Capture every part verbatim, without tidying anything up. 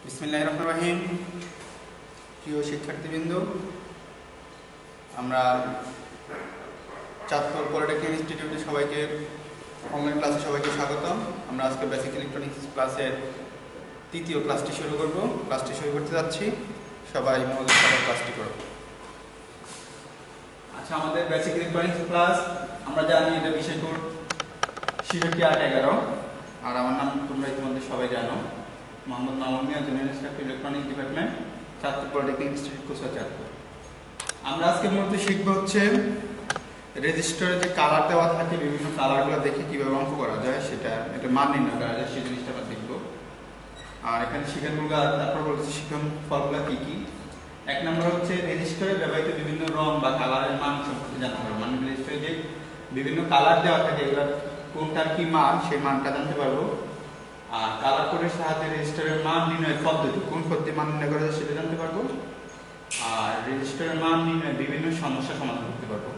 বিসমিল্লাহির রহমানির রহিম। প্রিয় শিক্ষার্থীবৃন্দ, আমরা চাঁদপুর পলিটেকনিক ইনস্টিটিউটে সবাইকে অনলাইন ক্লাসে সবাইকে স্বাগতম। আমরা আজকে বেসিক ইলেকট্রনিক্স ক্লাসের তৃতীয় ক্লাসটি শুরু করব। ক্লাসটি শুরু করতে যাচ্ছি, সবাই মনোযোগ সহকারে ক্লাসটি করব। আচ্ছা, আমাদের বেসিক ইলেকট্রনিক্স ক্লাস আমরা জানি এটা বিষয় কোড ছেষট্টি আট এগারো। আর আমার নাম তোমরা ইতিমধ্যে সবাই জানো, Mohammad Mamun Mia, junior instructor electronics department, Chandpur polytechnic institute, কোচা চাঁদপুর। আমরা আজকে মূলত শিখবো হচ্ছে রেজিস্টারে যে কালার দেওয়া থাকে, বিভিন্ন কালারগুলো দেখে কিভাবে অঙ্ক করা যায়, সেটা এটা মান নির্ণয় করা যায়, সেই জিনিসটা আমরা দেখবো। আর এখানে শিক্ষাগুলো তারপর বলছি শিক্ষণ ফলগুলো কি কি। এক নম্বর হচ্ছে রেজিস্টারে ব্যবহৃত বিভিন্ন রং বা কালারের মান সম্পর্কে জানতে পারবো। মানে রেজিস্টারে যে বিভিন্ন কালার দেওয়া থাকে, এগুলো কোনটার কি মান, সেই মানটা জানতে পারবো। আর কালার কোডের সাহায্যে রেজিস্টারের মান নির্ণয়ের পদ্ধতি, কোন পদ্ধতি মান নির্ণয় করা যায় সেটা জানতে পারবো। আর রেজিস্টারের মান নির্ণয়ে বিভিন্ন সমস্যা সমাধান করতে পারবো।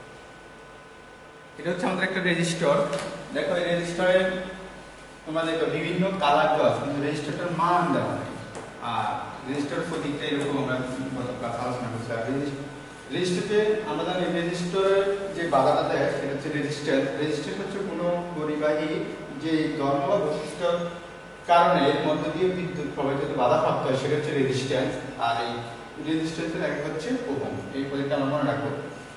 এটা হচ্ছে আমাদের একটা রেজিস্টার। দেখো এই রেজিস্টারে তোমরা দেখো বিভিন্ন কালার দেওয়া আছে, কিন্তু রেজিস্টারটার মান দেওয়া নেই। আর রেজিস্টার প্রতীকটা এরকম আমরা গত ক্লাস আলোচনা করছি। আর রেজিস্টারে আমরা জানি রেজিস্টারের যে বাধাটা দেয় সেটা হচ্ছে রেজিস্টার। রেজিস্টার হচ্ছে কোনো পরিবাহী যে ধর্ম বা বৈশিষ্ট্য কারণে এর মধ্য দিয়ে বিদ্যুৎ প্রবাহিত বাধাপ্রাপ্ত হয়, সেটা হচ্ছে রেজিস্ট্যান্স। আর এই রেজিস্ট্যান্সের এক হচ্ছে ওহম। এই পদ্ধতিটা আমরা মনে রাখবো।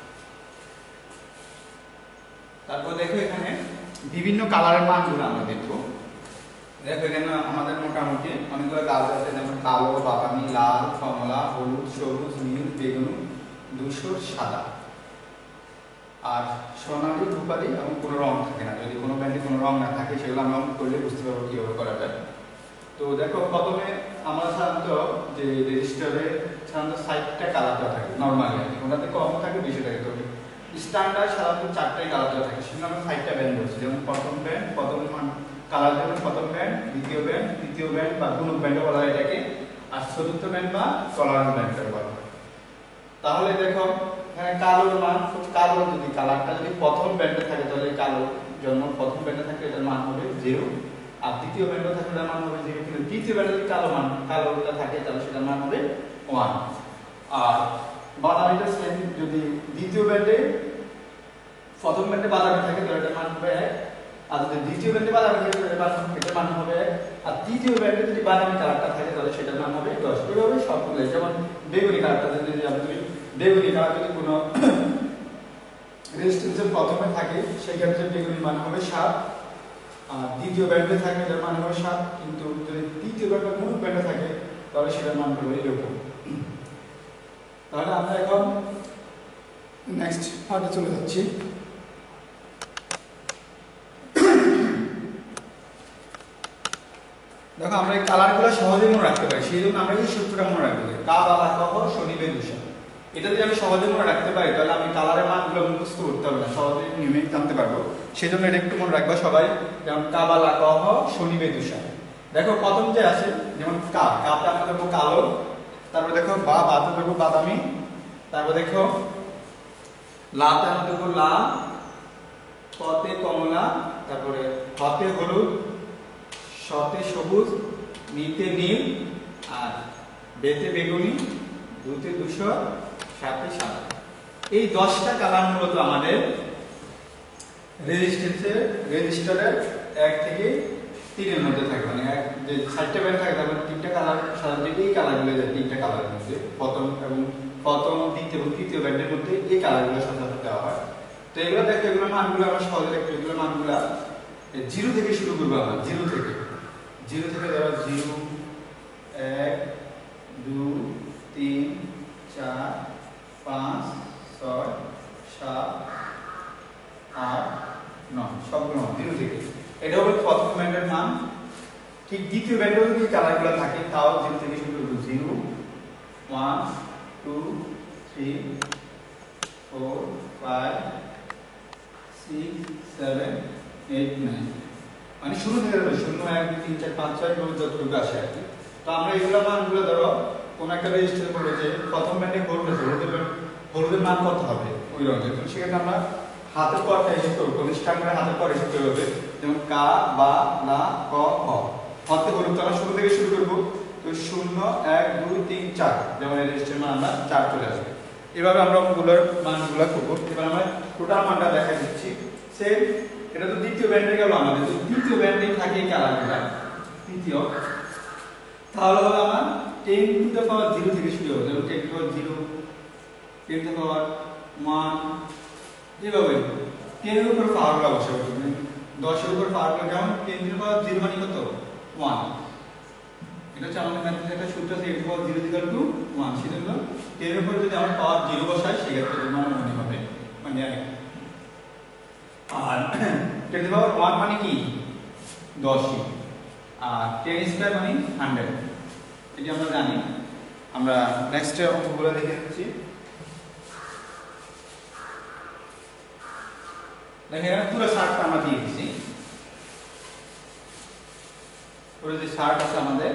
তারপর দেখো এখানে বিভিন্ন কালারের মানগুলো আমরা দেখবো। দেখো এখানে আমাদের মোটামুটি অনেকগুলো কালার আছে, যেমন কালো, বাদামি, লাল, কমলা, হলুদ, সবুজ, নীল, বেগুনি, ধূসর, সাদা। আর সোনালী, রূপালী এবং কোনো রং থাকে না। যদি কোনো ব্যান্ডে কোনো রং না থাকে, সেগুলো আমরা করলে বুঝতে পারবো কীভাবে করা যায়। তো দেখো প্রথমে আমরা সাধারণত যে রেজিস্টারে সাধারণত ষাটটা কালার দেওয়া থাকে নর্মালি, ওটাতে কম থাকে বেশি থাকে। তবে স্ট্যান্ডার্ড সাধারণত চারটাই কালার দেওয়া থাকে, সেখানে আমরা ষাটটা ব্যান্ড বলছি। যেমন প্রথম ব্যান্ড, প্রথম কালার যেমন প্রথম ব্যান্ড, দ্বিতীয় ব্যান্ড, তৃতীয় ব্যান্ড বা গুণক ব্যান্ডও বলা হয় এটাকে, আর চতুর্থ ব্যান্ড বা টলারেন্স ব্যান্ডও বলা হয়। তাহলে দেখো এখানে কালোর মান, কালো যদি কালারটা যদি প্রথম ব্যান্ডে থাকে, তাহলে কালো জন্য প্রথম ব্যান্ডে থাকে এটার মান হবে জিরো। আর দ্বিতীয় ব্যান্ডে থাকে এটার মান হবে জিরো। কিন্তু তৃতীয় ব্যান্ডে যদি কালো মান কালোটা থাকে, তাহলে সেটার মান হবে ওয়ান। আর বাদামিটা সেম, যদি দ্বিতীয় ব্যান্ডে প্রথম ব্যান্ডে বাদামি থাকে তাহলে এটার মান হবে এক। আর যদি দ্বিতীয় ব্যান্ডে বাদামি থাকে তাহলে এটার মান হবে এক। আর তৃতীয় ব্যান্ডে যদি বাদামি কালারটা থাকে তাহলে সেটার মান হবে দশ। এভাবে সবগুলো, যেমন বেগুনি কালারটা যদি আমরা বেগুনি কালার যদি কোনো রেজিস্ট্যান্সের প্রথমে থাকে, সেক্ষেত্রে বেগুনির মান হবে সাত। আর দ্বিতীয় ব্যান্ডে থাকে এটার মান হবে সাত। কিন্তু যদি তৃতীয় ব্যান্ড বা গুণক ব্যান্ডে থাকে, তাহলে সেটার মান হবে এরকম। তাহলে আমরা এখন নেক্সট পার্টে চলে যাচ্ছি। দেখো আমরা এই কালারগুলো সহজে মনে রাখতে পারি, সেই জন্য আমরা এই সূত্রটা মনে রাখতে পারি, কা বালা কহ শনিবে দূষণ। এটা যদি আমি সহজে মনে রাখতে পারি, তাহলে আমি কালারের মানগুলো মুখস্থ করতে হবে না, সহজে নিয়মিত জানতে পারবো। সেই জন্য এটা একটু মনে রাখবো সবাই। যেমন কা বালা কহ শনিবে দূষণ। দেখো প্রথম যে আছে, যেমন কা, কাটা আমরা দেখবো কালো। তারপর দেখো বা, বাতে দেখবো বাদামি। তারপর দেখো লাতে আমরা দেখবো লাল, কতে কমলা, তারপরে হতে হলুদ, শতে সবুজ, নিতে নীল, আর বেতে বেগুনি, দুতে ধূসর, সাথে সাদা। এই দশটা কালার মূলত আমাদের রেজিস্ট্যান্সের রেজিস্টারের এক থেকে তিনের মধ্যে থাকে। মানে এক যে ষাটটা ব্যান্ড থাকে, তারপর তিনটা কালার সাধারণত এই কালারগুলো যায় তিনটা কালারের মধ্যে, প্রথম এবং প্রথম, দ্বিতীয় এবং তৃতীয় ব্যান্ডের মধ্যে এই কালারগুলো সাধারণত দেওয়া হয়। তো এগুলো দেখো, এগুলো মানগুলো আমরা সহজে দেখবো। এগুলো মানগুলা জিরো থেকে শুরু করবো আমরা, জিরো থেকে জিরো থেকে ধরো জিরো, এক, দুই, তিন, চার, পাঁচ, ছয়, সাত, আট, নয়, সবগুলো জিরো থেকে। এটা হলো প্রথম ব্যান্ডের মান। ঠিক দ্বিতীয় ব্যান্ডেও যদি কালারগুলো থাকে, তাও জিরো থেকে শুরু করবো। Zero, one, two, three, four, five, six, seven, eight, nine. মানে শুরু থেকে ধরো শূন্য, এক, দুই, তিন, চার, পাঁচ, ছয় যতটুকু আসে আর কি। তো আমরা এগুলো মানগুলো ধরো কোন একটা রেজিস্টার করবো, যে প্রথম ব্যান্ডে হলুদ আছে, হলুদের হলুদের মান কত হবে ওই রঙের। তো সেখানে আমরা হাতের পরটা হিসেব করবো, প্রতিষ্ঠান করে হাতের পর হিসেব করতে হবে। যেমন কা, বা, না, ক, খ। হতে হলুদ আমরা শুরু থেকে শুরু করবো। তো শূন্য এক দুই তিন চার, যেমন এই রেজিস্টারের মান আমরা চার চলে আসবে। এভাবে আমরা ওগুলোর মানগুলো করবো। এবার আমরা টোটাল মানটা দেখা দিচ্ছি। সেম, এটা তো দ্বিতীয় ব্যান্ডে গেল আমাদের, তো দ্বিতীয় ব্যান্ডে থাকে এই কালারগুলো তৃতীয়, তাহলে হবে আমার ten to the power zero থেকে শুরু হবে, যেমন ten to power zero, ten to power one, এভাবে টেনের উপর পাওয়ারগুলো বসাবো। দশের উপর পাওয়ারগুলো যেমন টেন টু পাওয়ার জিরো মানে কত ওয়ান, এটা হচ্ছে আমাদের ম্যাথের একটা সূত্র আছে, ten to power zero equal to one. সেজন্য টেনের উপর যদি আমরা পাওয়ার জিরো বসাই সেক্ষেত্রে মান মনে হবে মানে এক। আর টেন টু পাওয়ার ওয়ান মানে কি দশই, আর টেন স্কয়ার মানে হান্ড্রেড, এটি আমরা জানি। আমরা নেক্সট অঙ্কগুলো দেখে নিচ্ছি। দেখেন পুরো শার্টটা আমরা দিয়ে দিচ্ছি, পুরো যে শার্ট আছে আমাদের,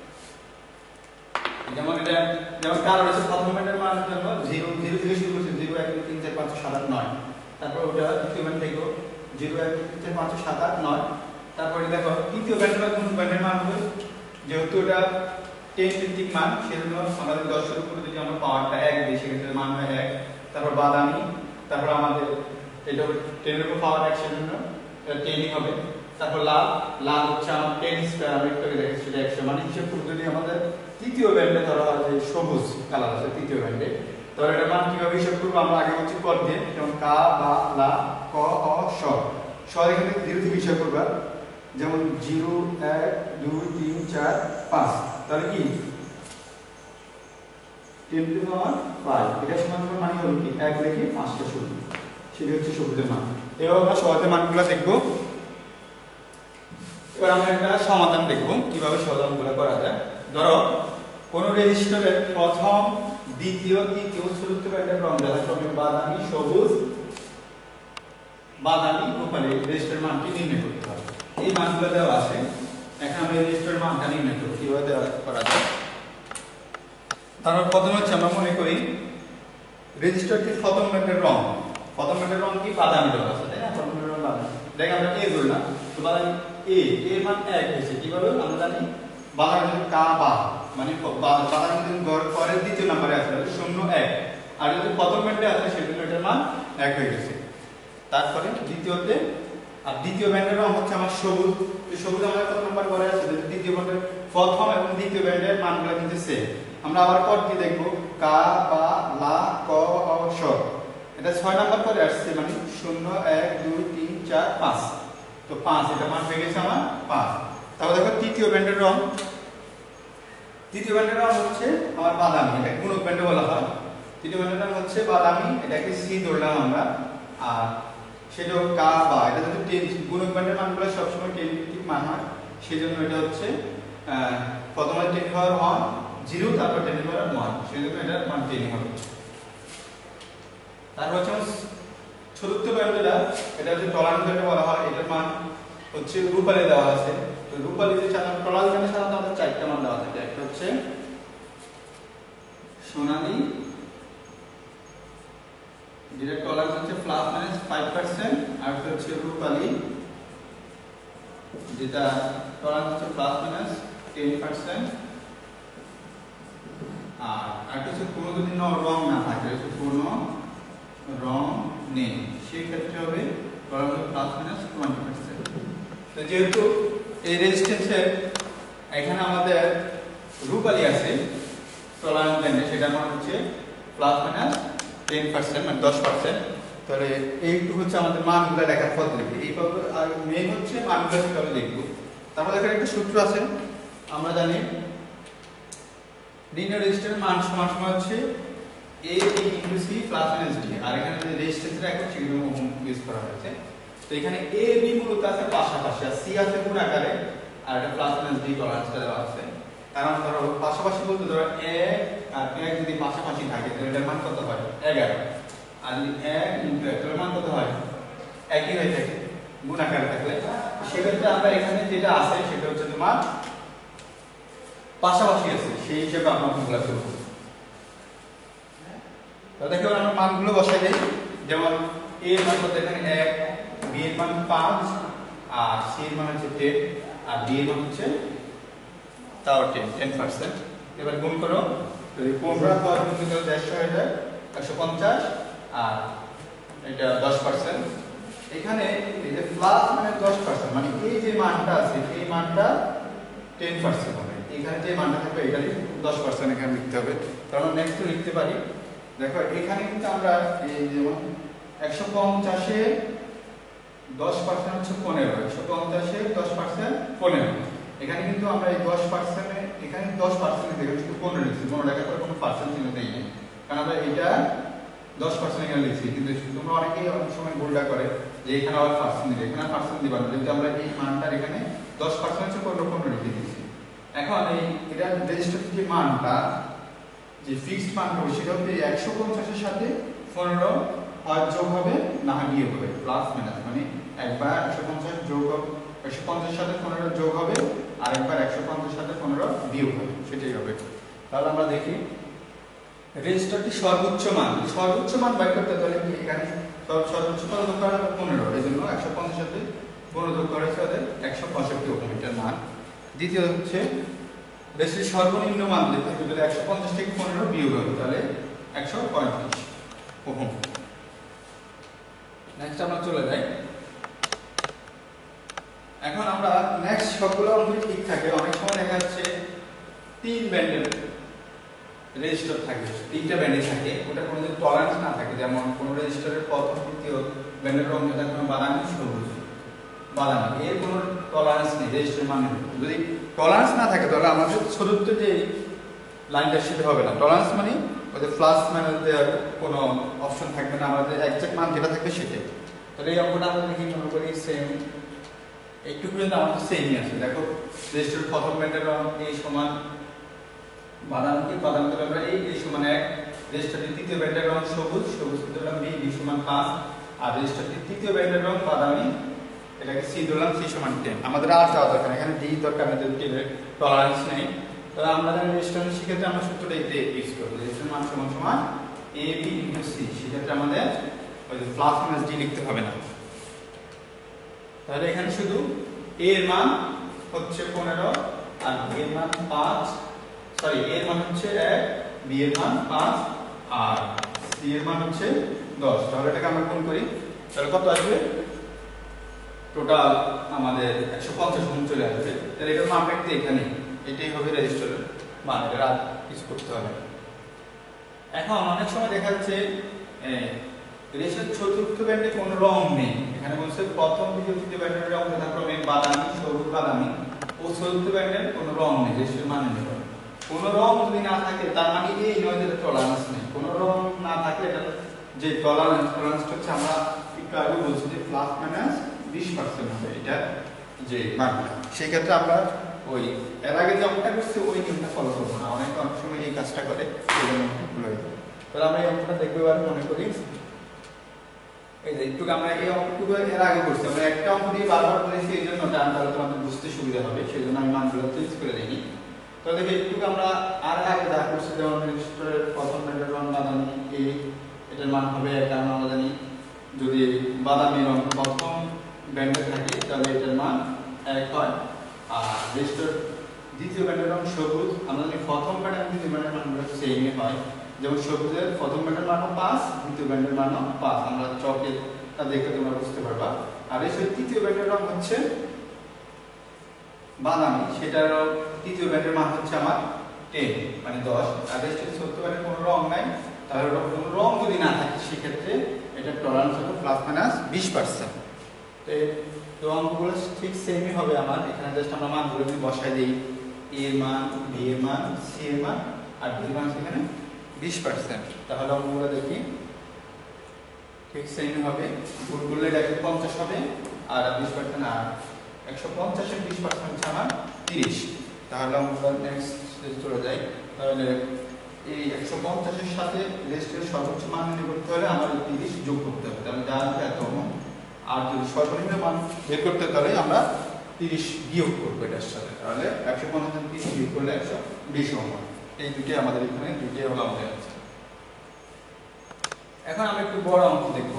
যেমন এটা যেমন কারণ হচ্ছে প্রথম ব্যান্ডের মানের জন্য জিরো জিরো থেকে শুরু করছে, জিরো এক দুই তিন চার পাঁচ সাত আট নয়, তারপর ওটা দ্বিতীয় ব্যান্ড থেকে জিরো এক দুই তিন চার পাঁচ সাত আট নয়, তারপরে দেখো তৃতীয় ব্যান্ডের কোন ব্যান্ডের মান হবে, যেহেতু এটা টেন ভিত্তিক মান সেজন্য আমাদের দশের উপরে যদি আমরা পাওয়ারটা এক দিই সেক্ষেত্রে মান হয় এক। তারপর বাদামি, তারপর আমাদের এটা টেনের উপর পাওয়ার এক সেজন্য এটা টেনই হবে। তারপর লাল, লাল হচ্ছে আমার টেন স্কয়ার, আমি একটু দেখেছি সেটা একশো, মানে হিসেব করে যদি আমাদের তৃতীয় ব্যান্ডে ধরা হয় যে সবুজ কালার আছে তৃতীয় ব্যান্ডে, তাহলে এটা মান কিভাবে হিসাব করবো, আমরা আগে হচ্ছে পদ দিয়ে, যেমন কা বা লা ক অ স, স এখানে জিরো থেকে হিসাব করবা, যেমন জিরো এক দুই তিন চার পাঁচ, তাহলে কি টেন টু পাওয়ার ফাইভ, এটা সমান সমান মানে হলো কি এক রেখে পাঁচটা শুরু, সেটা হচ্ছে সবুজের মান। এবার আমরা সহজের মানগুলো দেখবো। এবার আমরা একটা সমাধান দেখবো কিভাবে সমাধানগুলো করা যায়। ধরো কোন রেজিস্টারের প্রথম দ্বিতীয় তৃতীয় চতুর্থ ব্যান্ডের রং যথাক্রমে বাদামি সবুজ বাদামি রূপালী রেজিস্টারের মানটি নির্ণয় করতে হবে। এই মানগুলো দেওয়া আছে, এখন আমরা রেজিস্টারের মানটা নির্ণয় করব কিভাবে দেওয়া করা যায়। তারপর প্রথমে হচ্ছে আমরা মনে করি রেজিস্টারটির প্রথম ব্যান্ডের রং, প্রথম ব্যান্ডের রং কি বাদামি দেওয়া আছে, তাই না? প্রথম ব্যান্ডের রং বাদামি, দেখ আমরা এ ধরলাম, তো বাদামি এ এর মান এক হয়েছে, কিভাবে আমরা জানি বাদামি কা বা মানে বাদামি যদি গড় পরের দ্বিতীয় নম্বরে আছে তাহলে শূন্য এক, আর যদি প্রথম ব্যান্ডে আছে সেজন্য এটার মান এক হয়ে গেছে। তারপরে দ্বিতীয়তে, আর দ্বিতীয় ব্যান্ডের রং হচ্ছে আমার সবুজ, এই সবুজ আমাদের কত নাম্বার ঘরে আছে, দ্বিতীয় ব্যান্ডের প্রথম এবং দ্বিতীয় ব্যান্ডের মানগুলো কিন্তু সেম। আমরা আবার পর কি দেখব, কা বা লা ক অ স, এটা ছয় নাম্বার পরে আসছে, মানে শূন্য এক দুই তিন চার পাঁচ, তো পাঁচ, এটা মান হয়ে গেছে আমার পাঁচ। তাহলে দেখো তৃতীয় ব্যান্ডের রং, তৃতীয় ব্যান্ডের রং হচ্ছে আমার বাদামি, এটা গুণক ব্যান্ডে বলা হয়। তৃতীয় ব্যান্ডের রং হচ্ছে বাদামি, এটাকে সি ধরলাম আমরা, আর সেটা কা বা, এটা যদি টেন গুণক ব্যান্ডের মানগুলো সবসময় টেন ভিত্তিক মান হয় সেজন্য এটা হচ্ছে প্রথমে টেন পাওয়ার ওয়ান জিরো, তারপর টেন পাওয়ার ওয়ান, সেজন্য এটার মান টেন হবে। তারপর হচ্ছে চতুর্থ ব্যান্ডটা, এটা হচ্ছে টলারেন্স ব্যান্ডে বলা হয়, এটার মান হচ্ছে রূপালী দেওয়া আছে। তো রূপালী যে সাধারণত টলারেন্স ব্যান্ডে সাধারণত আমাদের চারটা মান দেওয়া থাকে, একটা হচ্ছে সোনালী, যেটা টলারেন্স হচ্ছে প্লাস মাইনাস ফাইভ পার্সেন্ট, আর একটা হচ্ছে রূপালী যেটা টলারেন্স হচ্ছে প্লাস মাইনাস টেন পার্সেন্ট, আর একটা হচ্ছে কোনো যদি রং না থাকে, কোনো রং নেই সেই ক্ষেত্রে হবে tolerance plus minus twenty percent. তো যেহেতু এই রেজিস্ট্যান্সের এখানে আমাদের রূপালী আছে টলারেন্স ব্যান্ডে, সেটার মান হচ্ছে প্লাস মাইনাস টেন পার্সেন্ট মানে দশ পার্সেন্ট। তাহলে এইটুকু হচ্ছে আমাদের মানগুলো দেখার পদ্ধতি, এইভাবে। আর মেইন হচ্ছে মানগুলো কিভাবে দেখবো। তারপর এখানে একটা সূত্র আছে, আমরা জানি লিনিয়ার রেজিস্ট্যান্সের মান সমান সমান হচ্ছে A B into C plus minus D, আর এখানে যে রেজিস্ট্যান্সের এখন সেগুলো ইউজ করা হয়েছে। তো এখানে এ বি মূলত আছে পাশাপাশি, আর সি আছে গুণ আকারে, আর এটা প্লাস মাইনাস ডি টলারেন্সটা দেওয়া আছে। কারণ ধরো পাশাপাশি বলতে ধরো এক আর এক যদি পাশাপাশি থাকে তাহলে এটার মান কত হয় এগারো, আর যদি এক ইনটু এক এর মান কত হয় একই হয়ে থাকে গুণ আকারে থাকলে। সেক্ষেত্রে আমরা এখানে যেটা আছে সেটা হচ্ছে তোমার পাশাপাশি আছে, সেই হিসেবে আমরা মানগুলো করব। তো দেখো আমরা মানগুলো বসাই দেই, যেমন এ এর মান কত এখানে এক, বি এর মান পাঁচ, আর সি এর মান হচ্ছে টেন, আর ডি এর মান হচ্ছে তাও টেন টেন পার্সেন্ট। এবার গুণ করো, যদি পনেরো পাওয়ার কিন্তু দেড়শো হয়ে যায় একশো পঞ্চাশ, আর এটা দশ পার্সেন্ট। এখানে এই যে প্লাস মানে দশ পার্সেন্ট, মানে এই যে মানটা আছে এই মানটা টেন পার্সেন্ট হবে, এখানে যে মানটা থাকবে এটা দশ পার্সেন্ট এখানে লিখতে হবে। তাহলে নেক্সট লিখতে পারি, দেখো এখানে কিন্তু আমরা এই যেমন একশো পঞ্চাশে দশ পার্সেন্ট হচ্ছে পনেরো, একশো পঞ্চাশে দশ পার্সেন্ট পনেরো। এখানে কিন্তু আমরা এই দশ পার্সেন্টে এখানে দশ পার্সেন্ট দেখে শুধু পনেরো লিখছি, পনেরো টাকা করে কোনো পার্সেন্ট চিহ্ন দেই না, কারণ আমরা এটা দশ পার্সেন্ট এখানে লিখছি। কিন্তু তোমরা অনেকেই অনেক সময় ভুলটা করে যে এখানে আবার পার্সেন্ট দিবে, এখানে পার্সেন্ট দিবা না, যেহেতু আমরা এই মানটার এখানে দশ পার্সেন্ট হচ্ছে পনেরো পনেরো লিখে দিচ্ছি। এখন এই এটা রেজিস্টার যে মানটা যে ফিক্সড মান হবে সেটা হচ্ছে একশো পঞ্চাশের সাথে পনেরো হয় যোগ হবে না হয় বিয়োগ হবে, প্লাস মাইনাস, মানে একবার একশো পঞ্চাশ যোগ হবে, একশো পঞ্চাশের সাথে পনেরো যোগ হবে, আর একবার একশো পঞ্চাশের সাথে পনেরো বিয়োগ হবে, সেটাই হবে। তাহলে আমরা দেখি রেজিস্টারটি সর্বোচ্চ মান, সর্বোচ্চ মান বাই করতে তাহলে কি এখানে সর্বোচ্চ মান যোগ করা হবে পনেরো, এই জন্য একশো পঞ্চাশ সাথে পনেরো যোগ করা হচ্ছে একশো পঁয়ষট্টি ওহম এটার মান। দ্বিতীয় হচ্ছে রেজিস্টারের সর্বনিম্ন মান লিখতে হবে, যদি একশো পঞ্চাশ থেকে পনেরো বিয়োগ হবে তাহলে একশো পঁয়ত্রিশ ওহম। নেক্সট আমরা চলে যাই, এখন আমরা নেক্সট সবগুলো অঙ্ক ঠিক থাকে, অনেক সময় দেখা যাচ্ছে তিন ব্যান্ডের রেজিস্টার থাকে, তিনটা ব্যান্ডে থাকে, ওটা কোনো যদি টলারেন্স না থাকে, যেমন কোনো রেজিস্টারের প্রথম তৃতীয় ব্যান্ডের রঙ যেটা কোনো বাদামি সবুজ বাদামি, এর কোনো টলারেন্স নেই রেজিস্টার মানে। যদি টলারেন্স না থাকে তাহলে আমাদের চতুর্থ যে লাইনটা সেটা হবে না, টলারেন্স মানে ওই যে প্লাস মাইনাস দেওয়ার কোনো অপশন থাকবে না, আমাদের একজ্যাক্ট মান যেটা থাকবে সেটাই। তাহলে এই অঙ্কটা আমরা দেখি মনে করি সেম, একটু পর্যন্ত আমাদের সেমই আছে। দেখো রেজিস্টার প্রথম ব্যান্ডের রঙ এই সমান বাদামি, বাদামি আমরা এই এই সমান এক, রেজিস্টারটির তৃতীয় ব্যান্ডের রঙ সবুজ, সবুজ ধরলাম বি, বি সমান পাঁচ, আর রেজিস্টারটির তৃতীয় ব্যান্ডের রঙ বাদামি, এটাকে সি ধরলাম, সি সমান টেন। আমাদের আর যাওয়া দরকার, এখানে ডি দরকার, আমাদের টলারেন্স নেই। তাহলে আমরা জানি রেজিস্টারের সেক্ষেত্রে আমরা সূত্রটা এতে ইউজ করব, রেজিস্টার মান সমান সমান এ বি ইনটু সি, সেক্ষেত্রে আমাদের ওই যে প্লাস মাইনাস ডি লিখতে হবে না। তাহলে এখানে শুধু এ এর মান হচ্ছে পনেরো, আর বি এর মান পাঁচ, সরি এ এর মান হচ্ছে এক, বি এর মান পাঁচ, আর সি এর মান হচ্ছে দশ। তাহলে এটাকে আমরা গুণ করি, তাহলে কত আসবে? টোটাল আমাদের একশো পঞ্চাশ ওহম চলে আসবে। তাহলে এটার মানটা কিন্তু এখানে, এটাই হবে রেজিস্টারের মান, এটা আর কিছু করতে হবে। এখন অনেক সময় দেখা যাচ্ছে রেজিস্টারের চতুর্থ ব্যান্ডে কোনো রং নেই, এখানে বলছে প্রথম দ্বিতীয় তৃতীয় ব্যান্ডের রং যথাক্রমে বাদামি সবুজ বাদামি, ও চতুর্থ ব্যান্ডের কোনো রং নেই, রেজিস্টারের মানে নেই। কোনো রং যদি না থাকে তার মানে এই নয় যে টলারেন্স নেই, কোনো রং না থাকলে এটা যে টলারেন্স, টলারেন্সটা হচ্ছে আমরা একটু আগে বলছি যে প্লাস মাইনাস বিশ পার্সেন্ট হবে এটা যে মানটা। সেই ক্ষেত্রে আমরা ওই এর আগে যে অঙ্কটা করছি ওই নিয়মটা ফলো করবো না, অনেক অনেক সময় এই কাজটা করে, সেই জন্য ভুল হয়ে যাবে। তাহলে আমরা এই অঙ্কটা দেখবো এবার, মনে করি এই যে একটু আমরা এই অঙ্কটুকু এর আগে করছি, আমরা একটা অঙ্ক দিয়ে বারবার করেছি, এই জন্য টান তাহলে তোমাদের বুঝতে সুবিধা হবে, সেই জন্য আমি মানগুলো চেঞ্জ করে দিই। তাহলে দেখি একটু আমরা আর আগে যা করছি, যেমন রেজিস্টারের প্রথম ব্যান্ডের রং বাদামি, এই এটার মান হবে এক, কারণ আমরা জানি যদি বাদামি রং প্রথম ব্যান্ডে থাকে তাহলে এটার মান এক হয়। আর রেজিস্টার দ্বিতীয় ব্যান্ডের রং সবুজ, আমরা জানি প্রথম ব্যান্ডের দ্বিতীয় ব্যান্ডের মানগুলো সেমই হয়, যেমন সবুজের প্রথম ব্যান্ডের মানও পাঁচ, দ্বিতীয় ব্যান্ডের মানও পাঁচ, আমরা চকেরটা দেখে তোমরা বুঝতে পারবা। আর এই তৃতীয় ব্যান্ডের রং হচ্ছে বাদামি, সেটার তৃতীয় ব্যান্ডের মান হচ্ছে আমার টেন মানে দশ। আর রেজিস্টারের চতুর্থ ব্যান্ডের কোনো রং নাই, তাহলে কোনো রং যদি না থাকে সেক্ষেত্রে এটা টলারেন্স হবে প্লাস মাইনাস বিশ পার্সেন্ট। তো অঙ্কগুলো ঠিক সেমই হবে আমার, এখানে জাস্ট আমরা মানগুলো বসাই দিই, এ এর মান, বি এর মান, সি এর মান, আর ডি এর মান সেখানে বিশ পার্সেন্ট। তাহলে অঙ্কগুলো দেখি ঠিক সেমই হবে, গুণ করলে এটা একশো পঞ্চাশ হবে, আর বিশ পার্সেন্ট, আর একশো পঞ্চাশের বিশ পার্সেন্ট হচ্ছে আমার তিরিশ। তাহলে অঙ্কগুলো নেক্সট চলে যাই, তাহলে এই একশো পঞ্চাশের সাথে রেজিস্টারের সর্বোচ্চ মান নির্ণয় করতে হলে আমার তিরিশ যোগ করতে হবে, তাহলে যা আছে এত, আর যদি সর্বনিম্ন মান বের করতে তাহলে আমরা তিরিশ বিয়োগ করবো এটার সাথে, তাহলে একশো পঞ্চাশ তিরিশ বিয়োগ করলে একশো বিশ হবে। এই দুটি আমাদের এখানে দুটি হলো আমাদের আছে। এখন আমরা একটু বড় অঙ্ক দেখব,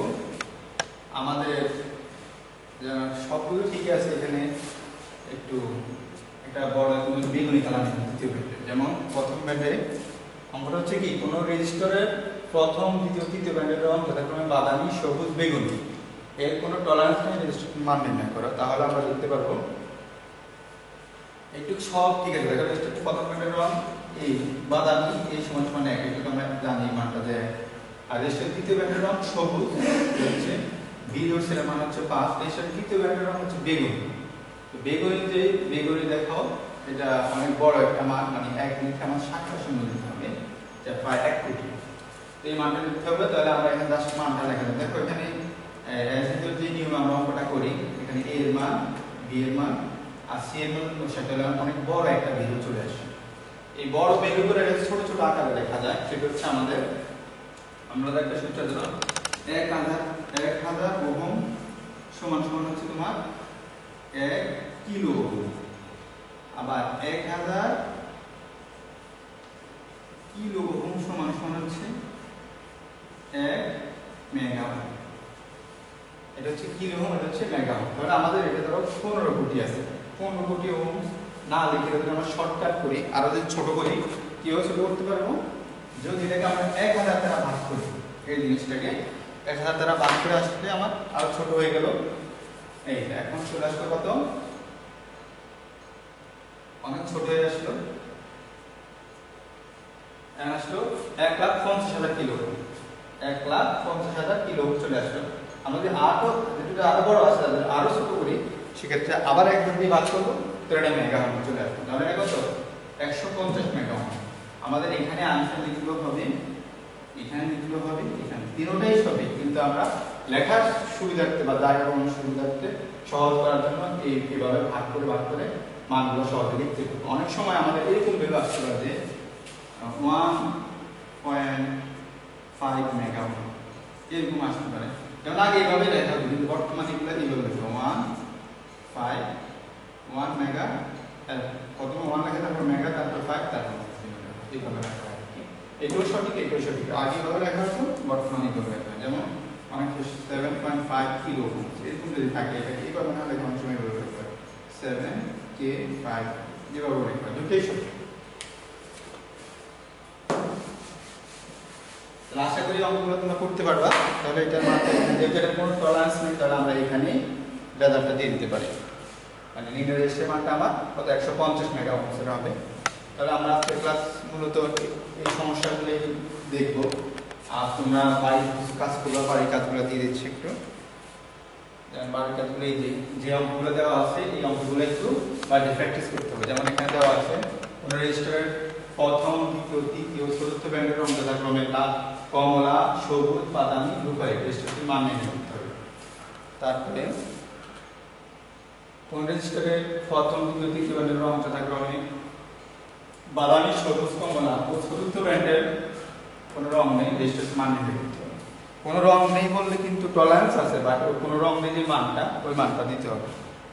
আমাদের সবগুলো ঠিক আছে, এখানে একটু একটা বড় বেগুনি কালার দ্বিতীয় ব্যান্ডে। যেমন প্রথম ব্যান্ডে অঙ্কটা হচ্ছে কি কোনো রেজিস্টারের প্রথম দ্বিতীয় তৃতীয় ব্যান্ডের রং যথাক্রমে বাদামি সবুজ বেগুনি, এর কোনো টলারেন্স নেই রেজিস্টার মান নির্ণয় করা। তাহলে আমরা লিখতে পারবো একটু সব ঠিক আছে, দেখো রেজিস্টার প্রথম ব্যান্ডের রং এই বাদামি এই সমান সমান এক, একটু আমরা জানি মানটা যে। আর রেজিস্টার তৃতীয় ব্যান্ডের রং সবুজ হচ্ছে বি ধরছিলাম মান হচ্ছে পাঁচ। রেজিস্টার তৃতীয় ব্যান্ডের রং হচ্ছে বেগুনি। তো বেগুনি যে বেগুনি দেখো এটা অনেক বড় একটা মান, মানে এক মিনিটে আমার ষাটটা শূন্য দিতে হবে, যা প্রায় এক কোটি। তো এই মানটা লিখতে হবে। তাহলে আমরা এখানে জাস্ট মানটা লেখা দেব। দেখো এখানে অ্যালজেব্রার যে নিয়ম আমরা অঙ্কটা করি, এখানে এ এর মান বি এর মান আর সি এর মান সেটা অনেক বড় একটা ভ্যালু চলে আসে। এই বড় ভ্যালুগুলো ছোট ছোট আকারে লেখা যায়। সেটা হচ্ছে আমাদের আমরা একটা সূত্র দিলাম এক হাজার এক হাজার ওহম সমান সমান হচ্ছে তোমার এক কিলো ওহম। আবার এক হাজার কিলো ওহম সমান সমান হচ্ছে এক মেগা ওহম। এটা হচ্ছে কিলো ওহম, এটা হচ্ছে মেগা ওহম। তাহলে আমাদের এটা ধরো পনেরো কোটি আছে, পনেরো কোটি ওহম না লিখে যদি আমরা শর্টকাট করি আরো যদি ছোট করি কি ছোট করতে পারবো, যদি এটাকে আমরা এক হাজার দ্বারা ভাগ করি, এই জিনিসটাকে এক হাজার দ্বারা ভাগ করে আসলে আমার আরো ছোট হয়ে গেল। এই এখন চলে আসলো কত, অনেক ছোট হয়ে আসলো, এখন আসলো এক লাখ পঞ্চাশ হাজার কিলো, এক লাখ পঞ্চাশ হাজার কিলো চলে আসলো। আমরা যদি আরো যেটা আরো বড় আসে আরো ছোট করি সেক্ষেত্রে আবার একবার দিয়ে ভাগ করবো, তো এটা মেগা ওহম চলে আসবে। তাহলে এটা কত একশো পঞ্চাশ মেগা ওহম। আমাদের এখানে আনসার লিখলেও হবে, এখানে লিখলেও হবে, এখানে তিনটাই সঠিক, কিন্তু আমরা লেখার সুবিধার্থে বা জায়গা গণনার সুবিধার্থে সহজ করার জন্য এই এইভাবে ভাগ করে ভাগ করে মানগুলো সহজে লিখতে পারবো। অনেক সময় আমাদের এরকম ভ্যালু আসতে পারে যে one point five mega ohm এরকম আসতে পারে। যেমন আগে এইভাবে লেখা হতো, কিন্তু বর্তমানে এগুলো এইভাবে লেখা ওয়ান ফাইভ ওয়ান মেগা, প্রথমে ওয়ান লেখা তারপর মেগা তারপর ফাইভ তারপর এইভাবে লেখা হয়। এটাও সঠিক এটাও সঠিক, আগে এইভাবে লেখা হতো বর্তমানে এইভাবে লেখা হয়। যেমন অনেক seven point five kilo ohm এরকম যদি থাকে এটাকে এইভাবে না লেখা অনেক সময় এইভাবে লেখা হয় সেভেন কে ফাইভ যেভাবে লেখা হয়, দুটোই সঠিক। আশা করি অঙ্কগুলো তোমরা করতে পারবা। তাহলে এটার মাথায় যেহেতু এটা কোনো টলারেন্স নেই তাহলে আমরা এখানে রেজাল্টটা দিয়ে দিতে পারি, মানে লিনিয়ার রেজিস্টারের মানটা আমার কত একশো পঞ্চাশ মেগা ওহম সেটা হবে। তাহলে আমরা আজকের ক্লাস মূলত এই সমস্যাগুলি দেখব। আর তোমরা বাড়ির কিছু কাজ করবা, বাড়ির কাজগুলো দিয়ে দিচ্ছি একটু। বাড়ির কাজগুলো এই যে যে অঙ্কগুলো দেওয়া আছে এই অঙ্কগুলো একটু বাড়িতে প্র্যাকটিস করতে হবে। যেমন এখানে দেওয়া আছে কোনো রেজিস্টারের প্রথম দ্বিতীয় তৃতীয় চতুর্থ ব্যান্ডের রং যথাক্রমে লাল কমলা সবুজ বাদামি রূপালী রেজিস্টারটির মান নির্ণয় করতে হবে। তারপরে কোন রেজিস্টারের প্রথম দ্বিতীয় তৃতীয় ব্যান্ডের রং যথাক্রমে বাদামি সবুজ কমলা ও চতুর্থ ব্যান্ডের কোনো রং নেই রেজিস্টারটির মান নির্ণয় করতে হবে। কোনো রং নেই বললে কিন্তু টলারেন্স আছে, বাট কোনো রং নেই যে মানটা ওই মানটা দিতে হবে।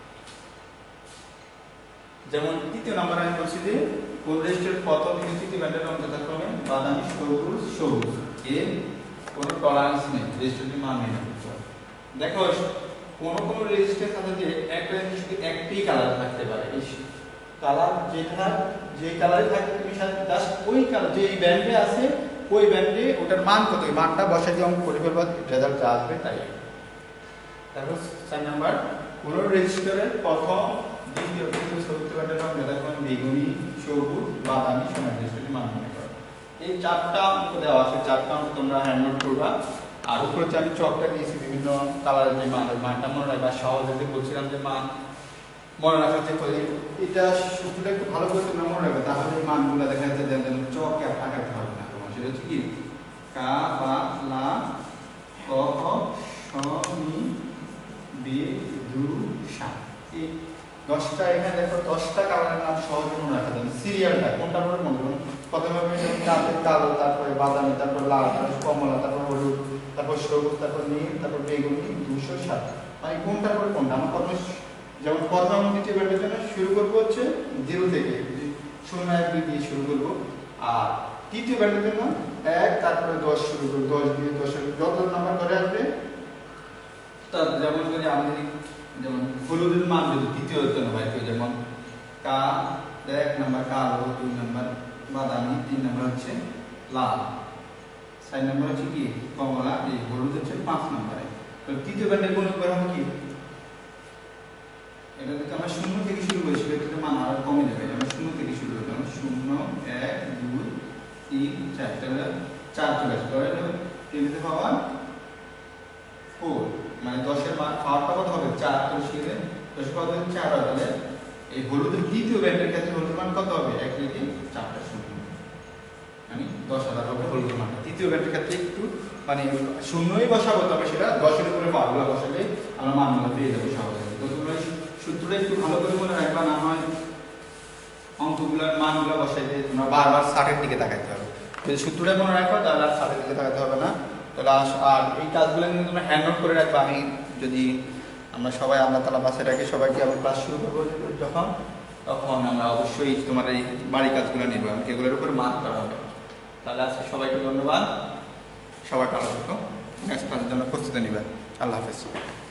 যেমন তৃতীয় নাম্বার আমি বলছি যে কোন রেজিস্টারের প্রথম তৃতীয় ব্যান্ডের রং যথাক্রমে বাদামি সবুজ সবুজ, এর কোনো টলারেন্স নেই রেজিস্টারটির মান নির্ণয় করতে হবে। দেখো কোন কোন রেজিস্টার থাকে যে একটা শুধু একটি কালার থাকতে পারে, এই কালার যেটা যে কালারে থাকে তুমি জাস্ট ওই কালার যে ব্যান্ডে আছে ওই ব্যান্ডে ওটার মান কত ওই মানটা বসাই দিয়ে অঙ্ক করে ফেলবা, রেজাল্ট যা আসবে তাই। তারপর চার নাম্বার কোন রেজিস্টারের প্রথম দ্বিতীয় তৃতীয় চতুর্থ ব্যান্ডের রং যথাক্রমে বেগুনি সবুজ বাদামি সোনালী রেজিস্টারটির মান নির্ণয় করো। এই চারটা অঙ্ক দেওয়া আছে, চারটা অঙ্ক তোমরা হ্যান্ড নোট করবা। আর উপরে আমি চকটা দিয়েছি বিভিন্ন কালারের যে মান ওই মানটা মনে রাখবা। সহজে যে বলছিলাম যে মান মনে রাখার যে এটা সূত্রটা একটু ভালো করে তোমরা মনে রাখবে, তাহলে এই মানগুলো দেখা যাচ্ছে যে চকে আঁকাতে হবে না তোমার। সেটা হচ্ছে কি কা বা লা ক খ স মি বি দু সা, এই দশটা এখানে দেখো দশটা কালারের নাম সহজে মনে রাখা যাবে। সিরিয়ালটা কোনটা পরে মনে করুন, প্রথমে কালো, তারপরে বাদামি, তারপর লাল, তারপর কমলা, তারপর হলুদ, তারপর সবুজ, তারপর নীল, তারপর বেগুনি, দুশো সাত, মানে কোনটার পরে কোনটা। আমরা প্রথমে যেমন প্রথম দ্বিতীয় ব্যান্ডের জন্য শুরু করবো হচ্ছে জিরো থেকে, শূন্য এক দুই দিয়ে শুরু করবো। আর তৃতীয় ব্যান্ডের জন্য এক তারপরে দশ শুরু করবো, দশ দিয়ে দশ যত নাম্বার করে আসবে তার। যেমন যদি আমি যেমন হলুদের মান যদি তৃতীয় জন্য হয়, যেমন কা এক নাম্বার কালো, দুই নাম্বার বাদামি, তিন নাম্বার হচ্ছে লাল, চার নাম্বার হচ্ছে কি কমলা, এই হলুদ হচ্ছে পাঁচ নাম্বারে। তো তৃতীয় ব্যান্ডের গুণক বের হবে কি, এটা যদি আমরা শূন্য থেকে শুরু করি সেক্ষেত্রে মান আরো কমে যাবে। আমরা শূন্য থেকে শুরু করলাম, শূন্য, এক, দুই, তিন, চার, তাহলে চার চলে আসবে। Ten to the power four, মানে দশের মান পাওয়ারটা কত হবে, চার। তো সেখানে দশের পাওয়ার যদি চার হয় তাহলে এই হলুদের দ্বিতীয় ব্যান্ডের ক্ষেত্রে হলুদের মান কত হবে, এক লিখে চারটা শূন্য, মানে দশ হাজার হবে হলুদের মান। তৃতীয় ব্যান্ডের ক্ষেত্রে একটু মানে শূন্যই বসাবো, তবে সেটা দশের উপরে পাওয়ারগুলো বসালে আমরা মানগুলো পেয়ে যাবো সহজে। তো তোমরা সূত্রটা একটু ভালো করে মনে রাখবা, না হয় অঙ্কগুলোর মানগুলো বসাইতে তোমরা বারবার ষাটের দিকে তাকাইতে হবে। যদি সূত্রটা মনে রাখো তাহলে আর ষাটের দিকে তাকাতে হবে না। তাহলে আর এই কাজগুলো কিন্তু তোমরা হ্যান্ড নোট করে রাখবা। আমি যদি আমরা সবাই আল্লাহ তাআলা বাসায় রাখি, সবাইকে আবার ক্লাস শুরু করবো যখন, তখন আমরা অবশ্যই তোমার এই বাড়ি কাজগুলো নিব, আমাকে এগুলোর উপরে মার্ক করা হবে। তাহলে আজকে সবাইকে ধন্যবাদ, সবাই ভালো থাকো, নেক্সট ক্লাসের জন্য প্রস্তুতি নিবে। আল্লাহ হাফেজ।